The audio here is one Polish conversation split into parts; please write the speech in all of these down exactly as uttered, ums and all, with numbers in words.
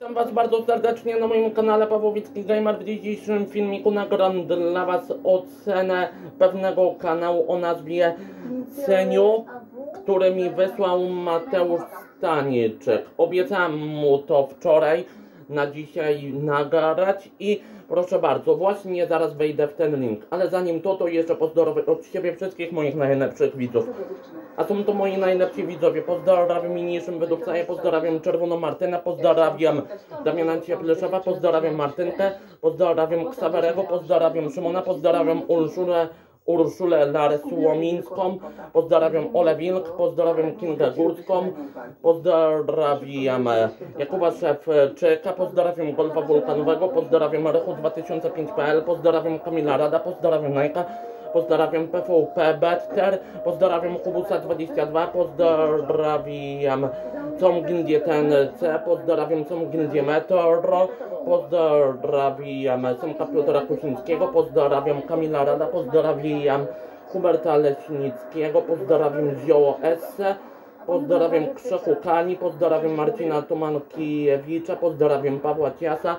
Witam Was bardzo serdecznie na moim kanale Pawłowicki Gamer. W dzisiejszym filmiku nagram dla Was ocenę pewnego kanału o nazwie Ceniu, który mi wysłał Mateusz Staniczek. Obiecałem mu to wczoraj, na dzisiaj nagrać i proszę bardzo, właśnie zaraz wejdę w ten link. Ale zanim to, to jeszcze pozdrowię od siebie wszystkich moich najlepszych widzów. A są to moi najlepsi widzowie. Pozdrawiam mniejszym wydówcaję, pozdrawiam Czerwoną Martynę, pozdrawiam Damiana Cieplyszewa, pozdrawiam Martynkę, pozdrawiam Ksawerego, pozdrawiam Szymona, pozdrawiam Urszulę, Urszulę Larę Słomińską, pozdrawiam Olę Wilk, pozdrawiam Kingę Górską, pozdrawiam Jakuba Szewczyka, pozdrawiam Golfa Wulkanowego, pozdrawiam Rychu dwa tysiące pięć kropka p l, pozdrawiam Kamila Rada, pozdrawiam Najka, pozdrawiam P V P Better, pozdrawiam Kubusa dwadzieścia dwa, pozdrawiam całą gildię T N C, pozdrawiam całą gildię Metro, pozdrawiam Semka Piotra Kusińskiego, pozdrawiam Kamila Rada, pozdrawiam Huberta Leśnickiego, pozdrawiam Zioło Esse, pozdrawiam Krzechu Kani, pozdrawiam Marcina Tumankiewicza, pozdrawiam Pawła Ciasa,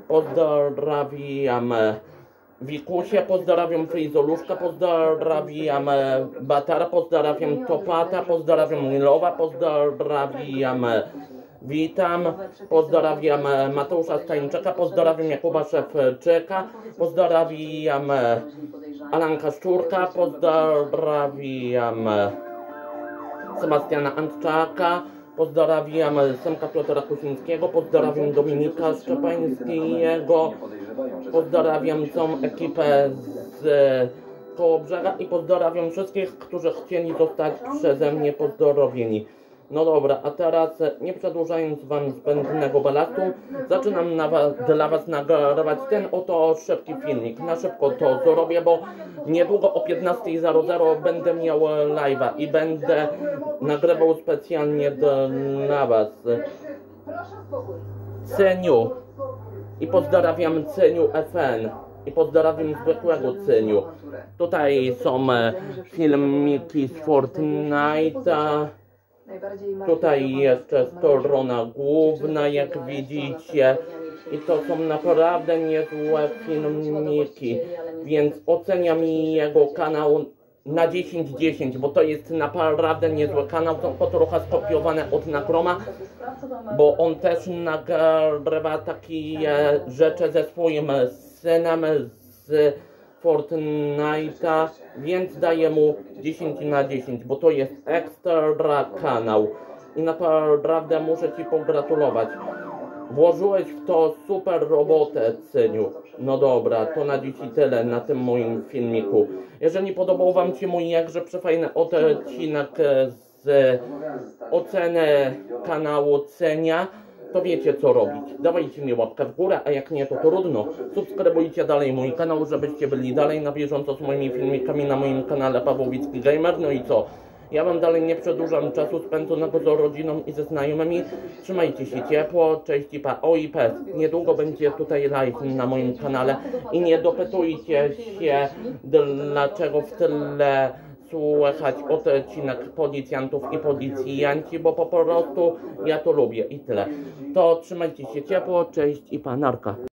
pozdrawiam Wikusie, pozdrawiam Frizoluszka, pozdrawiam Batara, pozdrawiam Topata, pozdrawiam Milowa, pozdrawiam Witam, pozdrawiam Mateusza Stańczyka, pozdrawiam Jakuba Szewczyka, pozdrawiam Alanka Szczurka, pozdrawiam Sebastiana Antczaka, pozdrawiam Semka Piotra Kusińskiego, pozdrawiam Dominika Szczepańskiego, pozdrawiam całą ekipę z Kołobrzega i pozdrawiam wszystkich, którzy chcieli zostać przeze mnie pozdrowieni. No dobra, a teraz nie przedłużając Wam zbędnego balastu, zaczynam na was, dla Was nagrywać ten oto szybki filmik. Na szybko to zrobię, bo niedługo o piętnastej będę miał live'a i będę nagrywał specjalnie dla Was. Ceniu i pozdrawiam Ceniu F N i pozdrawiam zwykłego Ceniu. Tutaj są filmiki z Fortnite'a. Tutaj jeszcze strona główna, jak widzicie, i to są naprawdę niezłe filmiki, więc oceniam jego kanał na dziesięć dziesięć, bo to jest naprawdę niezły kanał. To trochę skopiowane od Nakroma, bo on też nagrywa takie rzeczy ze swoim synem z Fortnite'a, więc daję mu dziesięć na dziesięć, bo to jest ekstra kanał i naprawdę muszę Ci pogratulować. Włożyłeś w to super robotę, Cyniu. No dobra, to na dzisiaj tyle na tym moim filmiku. Jeżeli podobał Wam się mój jakże przefajny odcinek z oceny kanału Cenia, to wiecie co robić. Dawajcie mi łapkę w górę, a jak nie, to trudno. Subskrybujcie dalej mój kanał, żebyście byli dalej na bieżąco z moimi filmikami na moim kanale Pawłowicki Gamer. No i co? Ja Wam dalej nie przedłużam czasu spędzonego z rodziną i ze znajomymi. Trzymajcie się ciepło, cześć i pa. O i pes, niedługo będzie tutaj live na moim kanale i nie dopytujcie się, dlaczego w tyle słychać odcinek policjantów i policjanci, bo po prostu ja to lubię i tyle. To trzymajcie się ciepło, cześć i pa, narka.